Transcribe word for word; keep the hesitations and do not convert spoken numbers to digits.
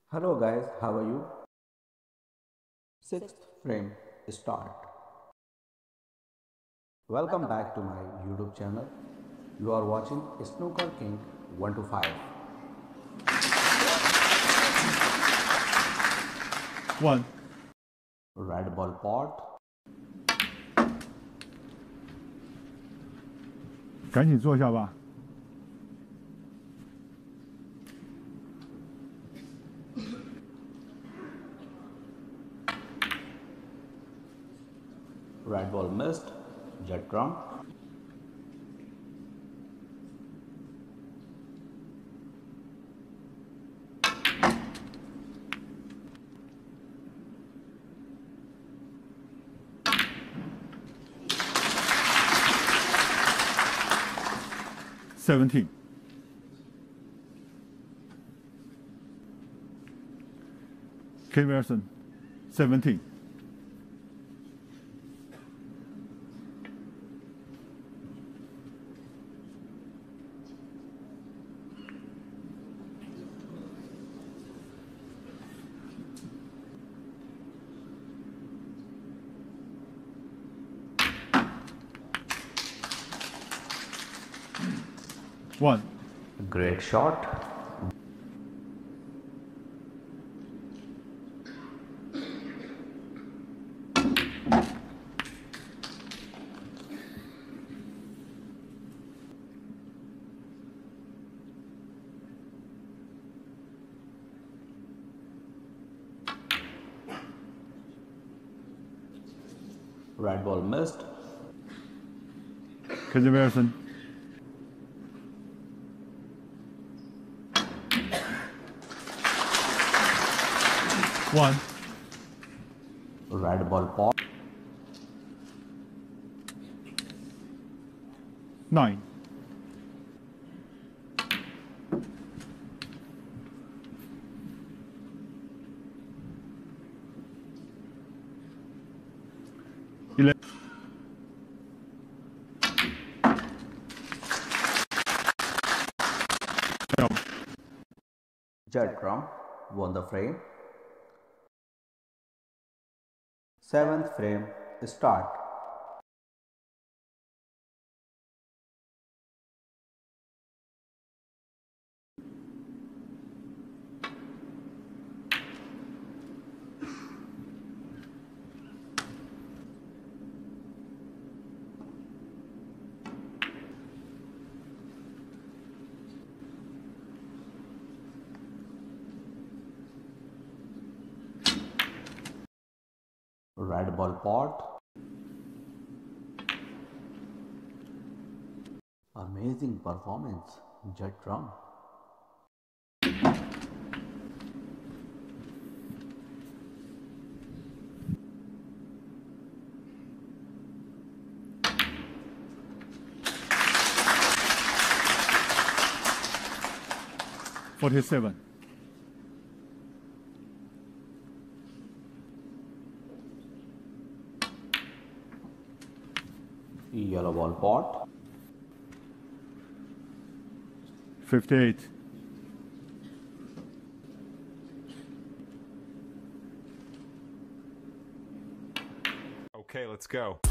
Hello guys, how are you? Sixth frame start. Welcome back to my YouTube channel. You are watching Snooker King one to five. One. Red ball pot. 赶紧坐下吧。 Red ball missed. Jet drum. Seventeen. K. Wilson. Seventeen. One. Great shot. Red ball missed. K. Wilson. One. Red ball pot. Nine. Eleven. Jet drum won the frame. Seventh frame start. Red ball pot. Amazing performance, Jet drum. Forty-seven. Yellow ball pot. Fifty-eight. Okay, let's go.